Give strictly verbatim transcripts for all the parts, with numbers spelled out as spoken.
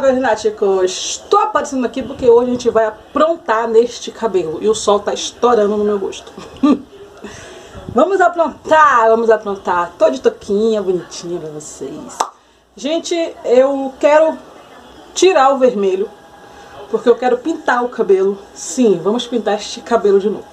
Renatico, estou aparecendo aqui porque hoje a gente vai aprontar neste cabelo e o sol tá estourando no meu rosto. Vamos aprontar, vamos aprontar. Tô de touquinha bonitinha pra vocês. Gente, eu quero tirar o vermelho porque eu quero pintar o cabelo. Sim, vamos pintar este cabelo de novo.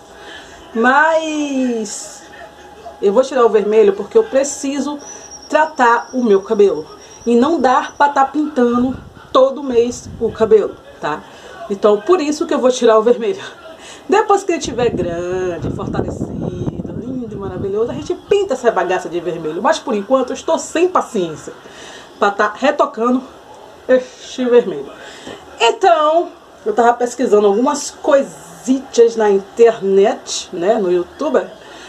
Mas eu vou tirar o vermelho porque eu preciso tratar o meu cabelo e não dar para estar pintando todo mês o cabelo, tá? Então por isso que eu vou tirar o vermelho. Depois que ele estiver grande, fortalecido, lindo e maravilhoso, a gente pinta essa bagaça de vermelho. Mas por enquanto eu estou sem paciência para estar retocando este vermelho. Então eu tava pesquisando algumas coisitas na internet, né, no YouTube,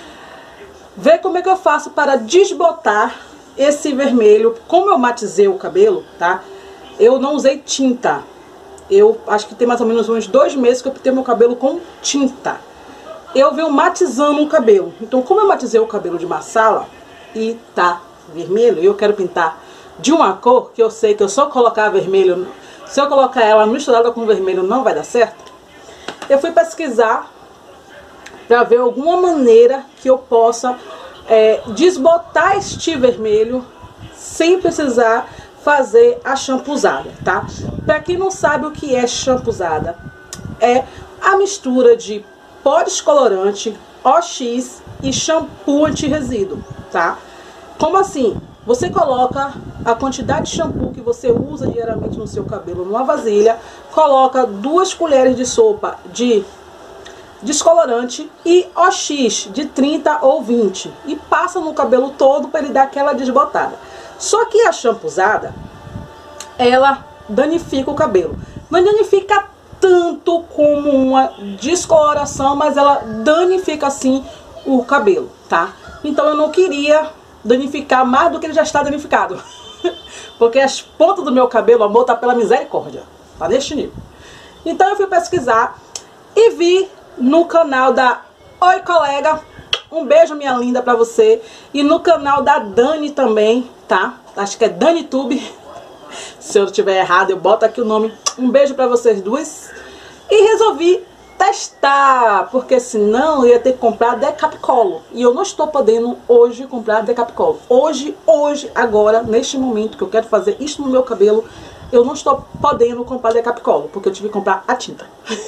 ver como é que eu faço para desbotar esse vermelho. Como eu matizei o cabelo, tá? Eu não usei tinta. Eu acho que tem mais ou menos uns dois meses que eu pintei meu cabelo com tinta. Eu venho matizando o cabelo. Então, como eu matizei o cabelo de massala e tá vermelho, e eu quero pintar de uma cor que eu sei que eu só colocar vermelho, se eu colocar ela misturada com vermelho não vai dar certo, eu fui pesquisar para ver alguma maneira que eu possa é, desbotar este vermelho sem precisar fazer a champuzada, tá? Para quem não sabe o que é champuzada, é a mistura de pó descolorante, O X e shampoo anti-resíduo, tá? Como assim? Você coloca a quantidade de shampoo que você usa diariamente no seu cabelo numa vasilha, coloca duas colheres de sopa de descolorante e O X de trinta ou vinte e passa no cabelo todo para ele dar aquela desbotada. Só que a champuzada, ela danifica o cabelo. Não danifica tanto como uma descoloração, mas ela danifica sim o cabelo, tá? Então eu não queria danificar mais do que ele já está danificado. Porque as pontas do meu cabelo, amor, tá pela misericórdia. Tá neste nível. Então eu fui pesquisar e vi no canal da Oi Colega, um beijo minha linda pra você, e no canal da Dani também, tá? Acho que é DaniTube. Se eu estiver errado, eu boto aqui o nome. Um beijo pra vocês duas. E resolvi testar, porque senão eu ia ter que comprar Decapcolo. E eu não estou podendo hoje comprar Decapcolo. Hoje, hoje, agora, neste momento que eu quero fazer isso no meu cabelo, eu não estou podendo comprar Decapcolo, porque eu tive que comprar a tinta.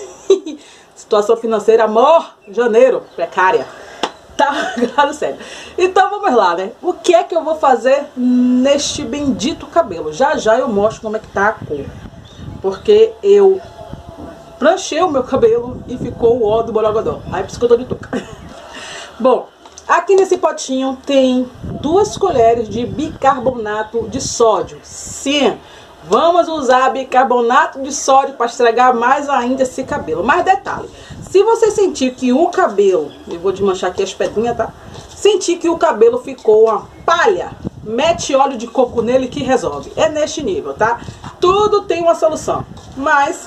Situação financeira, amor, janeiro, precária. Tá, claro, sério. Então vamos lá, né? O que é que eu vou fazer neste bendito cabelo? Já já eu mostro como é que tá a cor. Porque eu pranchei o meu cabelo e ficou o ó do borogodó. Aí por isso que eu tô de touca. Bom, aqui nesse potinho tem duas colheres de bicarbonato de sódio. Sim, vamos usar bicarbonato de sódio para estragar mais ainda esse cabelo. Mas detalhe, se você sentir que o cabelo, eu vou desmanchar aqui as pedrinhas, tá? Sentir que o cabelo ficou uma palha, mete óleo de coco nele que resolve. É neste nível, tá? Tudo tem uma solução, mas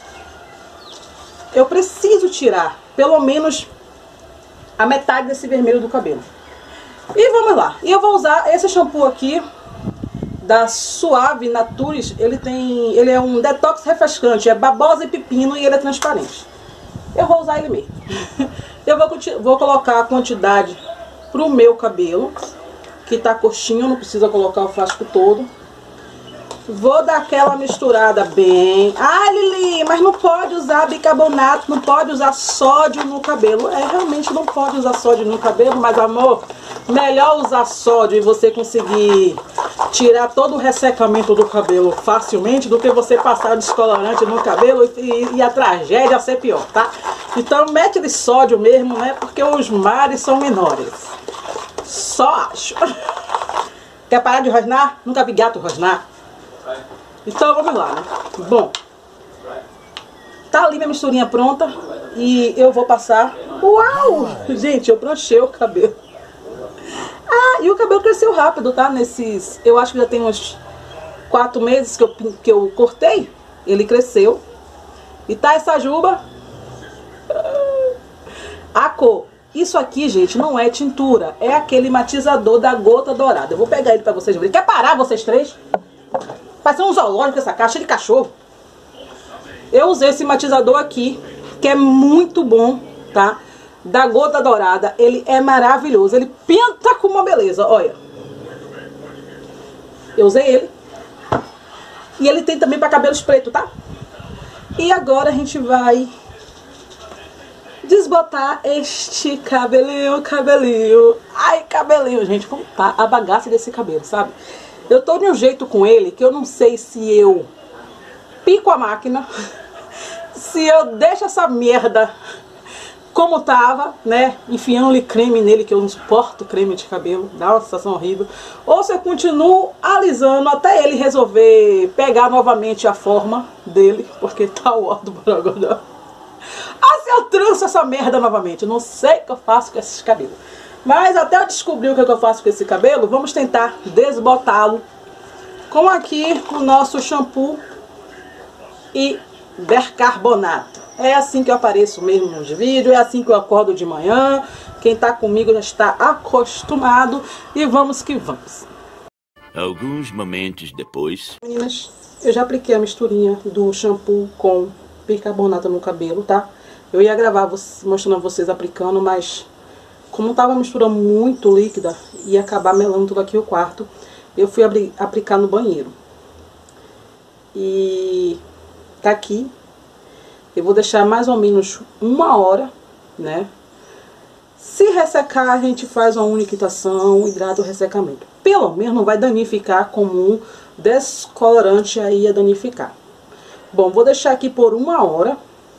eu preciso tirar pelo menos a metade desse vermelho do cabelo. E vamos lá. E eu vou usar esse shampoo aqui da Suave Natures. Ele tem, ele é um detox refrescante, é babosa e pepino e ele é transparente. Eu vou usar ele mesmo. Eu vou, vou colocar a quantidade pro meu cabelo, que tá coxinho, não precisa colocar o frasco todo. Vou dar aquela misturada bem. Ah, Lili, mas não pode usar bicarbonato, não pode usar sódio no cabelo. É, realmente não pode usar sódio no cabelo, mas amor, melhor usar sódio e você conseguir tirar todo o ressecamento do cabelo facilmente do que você passar descolorante no cabelo e, e, e a tragédia ser pior, tá? Então mete de sódio mesmo, né? Porque os mares são menores. Só acho. Quer parar de rosnar? Nunca vi gato rosnar. Então vamos lá, né? Bom, tá ali minha misturinha pronta e eu vou passar. Uau! Gente, eu pranchei o cabelo. Ah, e o cabelo cresceu rápido, tá? Nesses, eu acho que já tem uns quatro meses que eu, que eu cortei. Ele cresceu. E tá essa juba. A cor. Isso aqui, gente, não é tintura. É aquele matizador da gota dourada. Eu vou pegar ele pra vocês verem. Quer parar, vocês três? Parece um zoológico essa caixa de cachorro. Eu usei esse matizador aqui, que é muito bom, tá? Da Gota Dourada. Ele é maravilhoso. Ele pinta com uma beleza, olha. Eu usei ele. E ele tem também para cabelos pretos, tá? E agora a gente vai desbotar este cabelinho, cabelinho. Ai, cabelinho, gente, como tá a bagaça desse cabelo, sabe? Eu tô de um jeito com ele que eu não sei se eu pico a máquina, se eu deixo essa merda como tava, né, enfiando-lhe creme nele, que eu não suporto creme de cabelo, dá uma sensação horrível, ou se eu continuo alisando até ele resolver pegar novamente a forma dele, porque tá o ó do borogodó. Ah, se eu tranço essa merda novamente, eu não sei o que eu faço com esses cabelos. Mas até eu descobrir o que eu faço com esse cabelo, vamos tentar desbotá-lo com aqui o nosso shampoo e bicarbonato. É assim que eu apareço mesmo nos vídeos, é assim que eu acordo de manhã. Quem tá comigo já está acostumado e vamos que vamos. Alguns momentos depois... Meninas, eu já apliquei a misturinha do shampoo com bicarbonato no cabelo, tá? Eu ia gravar mostrando a vocês aplicando, mas como tava uma mistura muito líquida, ia acabar melando tudo aqui o quarto. Eu fui abrir, aplicar no banheiro. E tá aqui. Eu vou deixar mais ou menos uma hora, né? Se ressecar, a gente faz uma uniquitação, hidrata o ressecamento. Pelo menos não vai danificar como um descolorante aí ia danificar. Bom, vou deixar aqui por uma hora.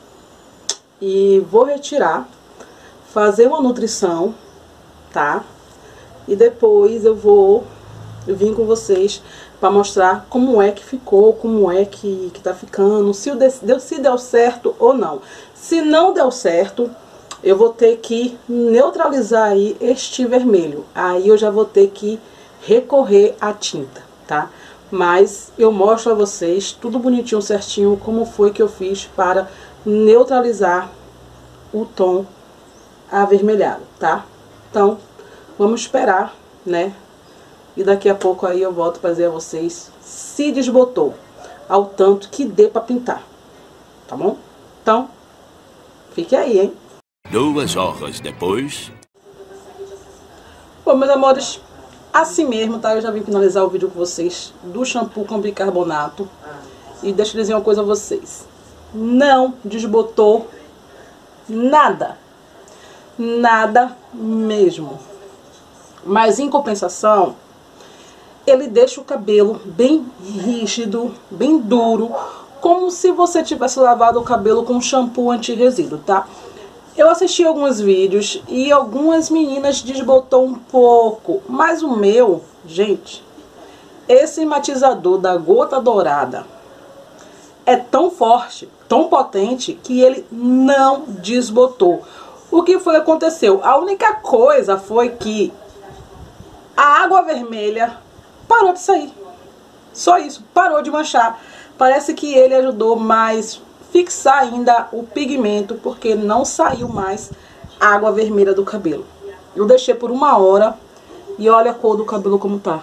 E vou retirar, fazer uma nutrição, tá? E depois eu vou vir com vocês para mostrar como é que ficou, como é que, que tá ficando, se, o deu, se deu certo ou não. Se não deu certo, eu vou ter que neutralizar aí este vermelho. Aí eu já vou ter que recorrer à tinta, tá? Mas eu mostro a vocês tudo bonitinho, certinho, como foi que eu fiz para neutralizar o tom avermelhado, tá? Então, vamos esperar, né? E daqui a pouco aí eu volto para dizer a vocês se desbotou ao tanto que dê para pintar, tá bom? Então, fique aí, hein? Duas horas depois... Bom, meus amores, assim mesmo, tá? Eu já vim finalizar o vídeo com vocês do shampoo com bicarbonato. E deixa eu dizer uma coisa a vocês. Não desbotou nada. Nada mesmo. Mas em compensação, ele deixa o cabelo bem rígido, bem duro, como se você tivesse lavado o cabelo com shampoo anti-resíduo, tá? Eu assisti alguns vídeos e algumas meninas desbotou um pouco, mas o meu, gente, esse matizador da Gota Dourada é tão forte, tão potente, que ele não desbotou. O que foi que aconteceu? A única coisa foi que a água vermelha parou de sair. Só isso, parou de manchar. Parece que ele ajudou mais fixar ainda o pigmento, porque não saiu mais água vermelha do cabelo. Eu deixei por uma hora e olha a cor do cabelo como tá.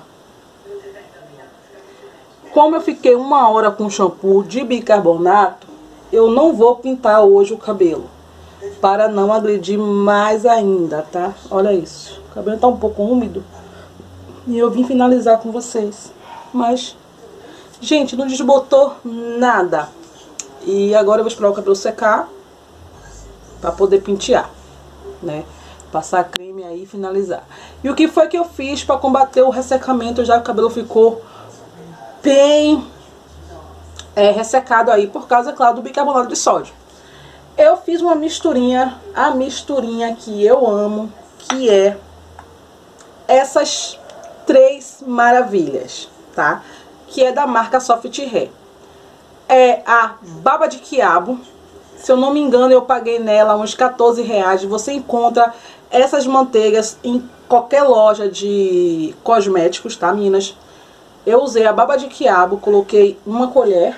Como eu fiquei uma hora com shampoo de bicarbonato, eu não vou pintar hoje o cabelo, para não agredir mais ainda, tá? Olha isso, o cabelo tá um pouco úmido e eu vim finalizar com vocês. Mas, gente, não desbotou nada. E agora eu vou esperar o cabelo secar para poder pentear, né? Passar creme aí e finalizar. E o que foi que eu fiz para combater o ressecamento, já que o cabelo ficou bem é, ressecado aí, por causa, claro, do bicarbonato de sódio. Eu fiz uma misturinha, a misturinha que eu amo, que é essas três maravilhas, tá? Que é da marca Soft Hair. É a baba de quiabo. Se eu não me engano, eu paguei nela uns quatorze reais. Você encontra essas manteigas em qualquer loja de cosméticos, tá, meninas? Eu usei a baba de quiabo, coloquei uma colher.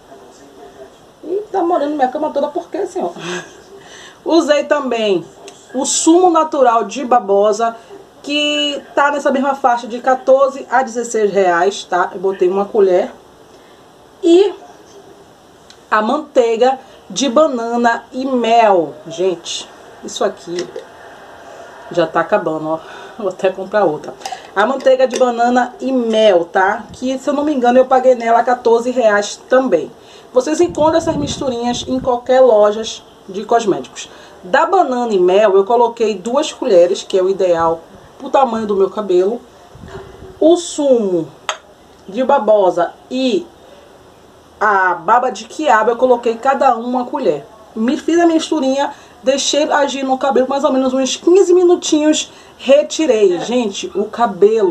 E tá molhando minha cama toda, por quê, senhor? Usei também o sumo natural de babosa, que tá nessa mesma faixa de quatorze a dezesseis reais, tá? Eu botei uma colher. E a manteiga de banana e mel. Gente, isso aqui já tá acabando, ó. Vou até comprar outra. A manteiga de banana e mel, tá? Que, se eu não me engano, eu paguei nela quatorze reais também. Vocês encontram essas misturinhas em qualquer loja de cosméticos. Da banana e mel, eu coloquei duas colheres, que é o ideal pro tamanho do meu cabelo. O sumo de babosa e a baba de quiabo, eu coloquei cada um uma colher. Me fiz a misturinha, deixei agir no cabelo mais ou menos uns quinze minutinhos, retirei. Gente, o cabelo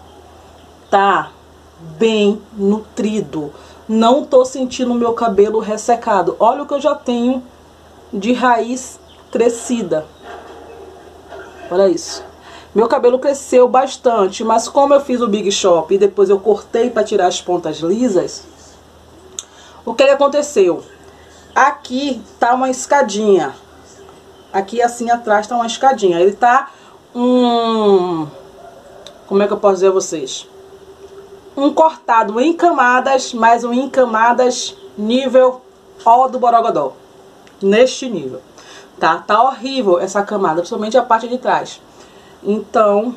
tá bem nutrido. Não tô sentindo o meu cabelo ressecado. Olha o que eu já tenho de raiz crescida. Olha isso. Meu cabelo cresceu bastante, mas como eu fiz o Big Shop e depois eu cortei para tirar as pontas lisas, o que aconteceu? Aqui tá uma escadinha. Aqui assim atrás tá uma escadinha. Ele tá um... Como é que eu posso dizer a vocês? Um cortado em camadas, mas um em camadas nível ó do Borogodó. Neste nível. Tá? Tá horrível essa camada, principalmente a parte de trás. Então,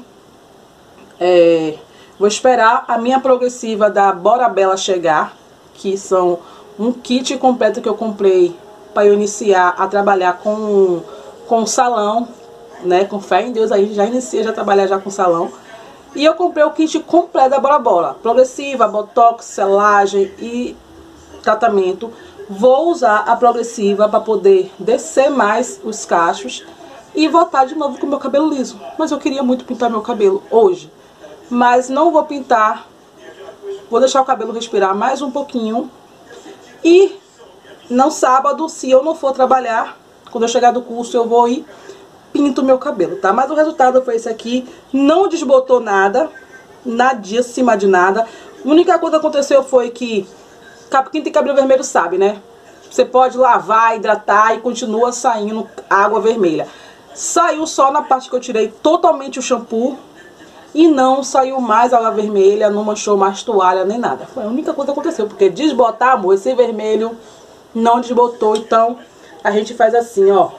é, vou esperar a minha progressiva da Bora Bella chegar, que são um kit completo que eu comprei para eu iniciar a trabalhar com, com salão, né? Com fé em Deus, aí já inicia a trabalhar já com salão. E eu comprei o kit completo da Bora Bella, progressiva, botox, selagem e tratamento. Vou usar a progressiva para poder descer mais os cachos e voltar de novo com o meu cabelo liso. Mas eu queria muito pintar meu cabelo hoje, mas não vou pintar. Vou deixar o cabelo respirar mais um pouquinho. E no sábado, se eu não for trabalhar, quando eu chegar do curso, eu vou ir pinto o meu cabelo, tá? Mas o resultado foi esse aqui. Não desbotou nada, nadinha acima de nada. A única coisa que aconteceu foi que quem tem cabelo vermelho sabe, né? Você pode lavar, hidratar e continua saindo água vermelha. Saiu só na parte que eu tirei totalmente o shampoo. E não saiu mais água vermelha, não manchou mais toalha nem nada. Foi a única coisa que aconteceu, porque desbotar, amor, esse vermelho não desbotou. Então, a gente faz assim, ó.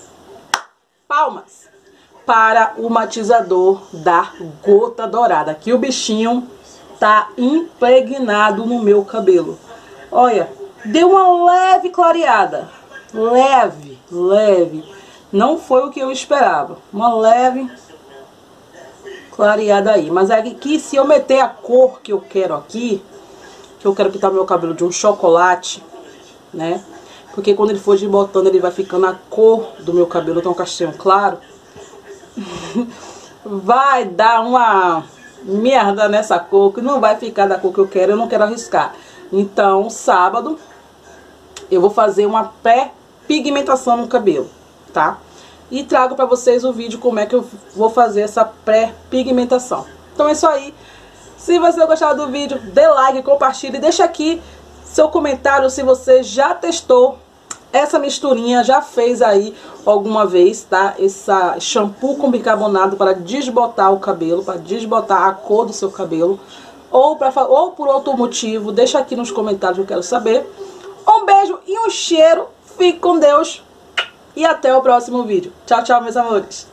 Palmas para o matizador da Gota Dourada. Aqui o bichinho tá impregnado no meu cabelo. Olha, deu uma leve clareada. Leve, leve. Não foi o que eu esperava. Uma leve clareada aí. Mas é que se eu meter a cor que eu quero aqui, que eu quero pintar meu cabelo de um chocolate, né? Porque quando ele for desbotando, ele vai ficando a cor do meu cabelo, tão castanho claro. Vai dar uma merda nessa cor, que não vai ficar da cor que eu quero, eu não quero arriscar. Então, sábado, eu vou fazer uma pré-pigmentação no cabelo, tá? E trago pra vocês o vídeo como é que eu vou fazer essa pré-pigmentação. Então é isso aí. Se você gostar do vídeo, dê like, compartilhe, deixa aqui seu comentário se você já testou essa misturinha, já fez aí alguma vez, tá? Essa shampoo com bicarbonato para desbotar o cabelo, para desbotar a cor do seu cabelo. Ou, pra, ou por outro motivo, deixa aqui nos comentários que eu quero saber. Um beijo e um cheiro. Fique com Deus. E até o próximo vídeo. Tchau, tchau, meus amores.